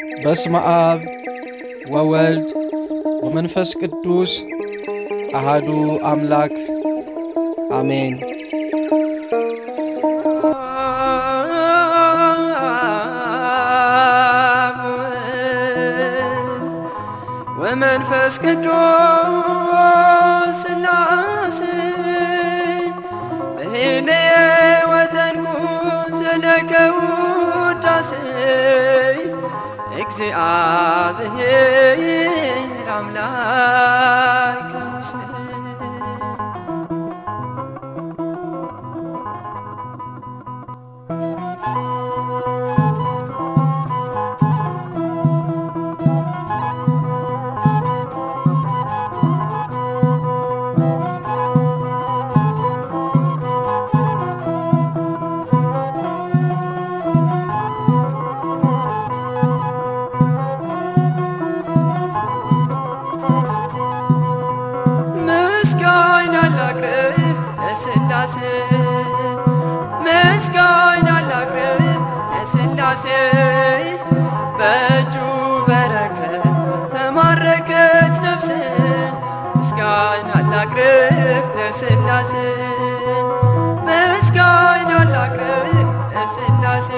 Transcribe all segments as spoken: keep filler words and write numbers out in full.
በስመ አብ ወወልድ ወመንፈስ ቅዱስ አሃዱ አምላክ አሜን። ወመንፈስ ቅዱስ ሥላሴ በሄነ ወተንኩ ዘለቀ ውዳሴ እግዚአብሔር አምላከ ሙሴ ምስጋና ላቅርብ ለሥላሴ በእጁ በረከት ተማረከች ነፍሴ ምስጋና ላቅርብ ለሥላሴ ምስጋና ላቅርብ ለሥላሴ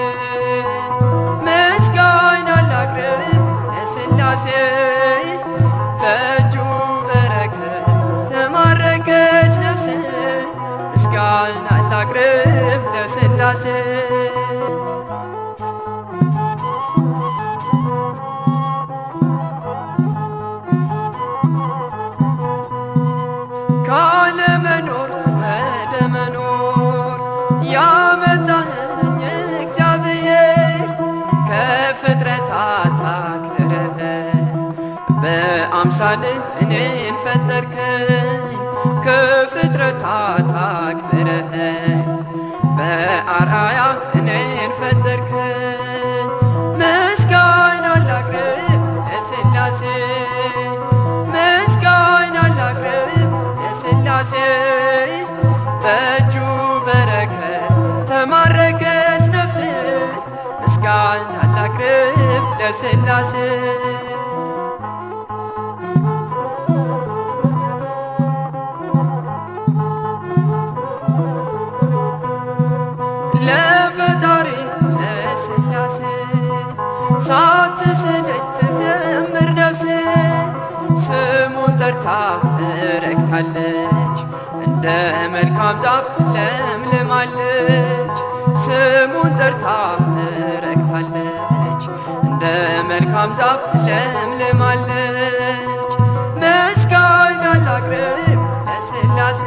ምስጋና ላቅርብ ለሥላሴ በእጁ በረከት ተማረከች ነፍሴ ምስጋና ላቅርብ ለሥላሴ ካለመኖር ወደ መኖር ያመጣኸኝ እግዚአብሔር ከፍጥረታት አክብረህ በአምሳልህ እኔን ፈጠርከኝ ከፍጥረታት አክብረህ በአርአያ እኔን ፈጠርከኝ ምስጋና ላቅርብ ለሥላሴ ምስጋና ላቅርብ ለሥላሴ በእጁ በረከት ተማረከች ነፍሴ ምስጋና ላቅርብ ለሥላሴ ለፈጣሪ ለሥላሴ ሳትሰለች ትዘምር ነፍሴ ስሙን ጠርታ ረክታለች እንደ መልካም ዛፍ ለምልማለች ስሙን ጠርታ ረክታለች እንደ መልካም ዛፍ ለምልማለች ምስጋና ላቅርብ ለሥላሴ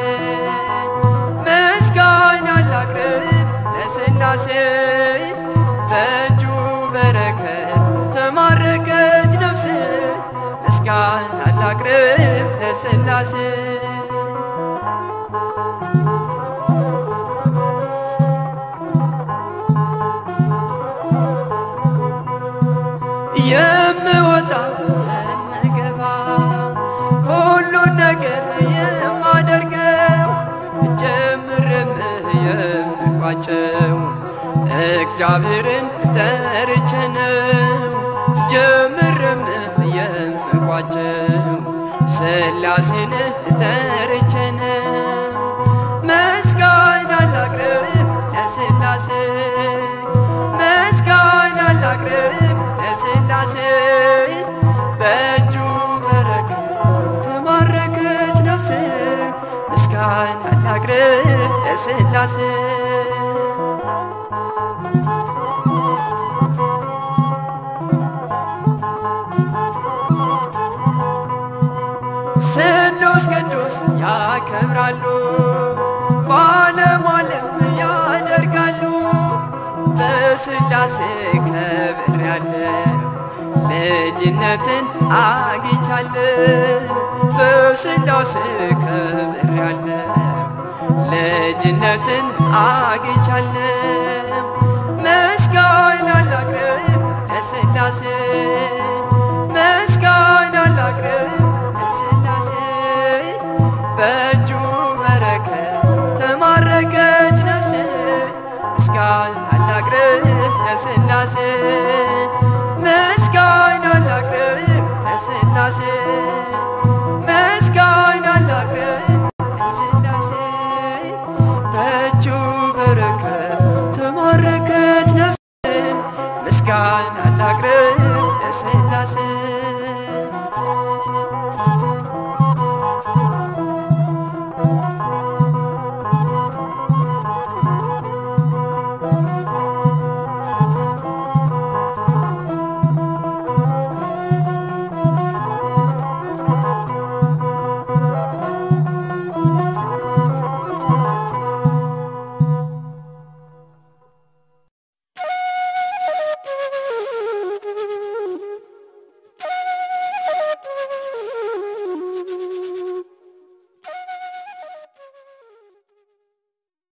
ምስጋና ላቅርብ ለሥላሴ በእጁ በረከት ተማረከች ነፍሴ ምስጋና ላቅርብ ለሥላሴ የምወጣ የምገባ ሁሉን ነገር የማደርገው ጀምርም የምቋጨው እግዚአብሔርን ጠርቼ ነው ጀምርም የምቋጨው ሥላሴን ጠርቼ ነው ምስጋና ላቅርብ ለሥላሴ ምስጋና ላቅርብ ለሥላሴ በእጁ በረከት ተማረከች ነፍሴ ምስጋና ላቅርብ ለሥላሴ ስሉስ ቅዱስ ያከብራሉ በዓለም ዓለም ያደርጋሉ በሥላሴ ከብሬያለሁ ልጅነትን አግኝቻለሁ በሥላሴ ከብሬያለሁ ልጅነትን አግኝቻለሁ ምስጋና ላቅርብ ለሥላሴ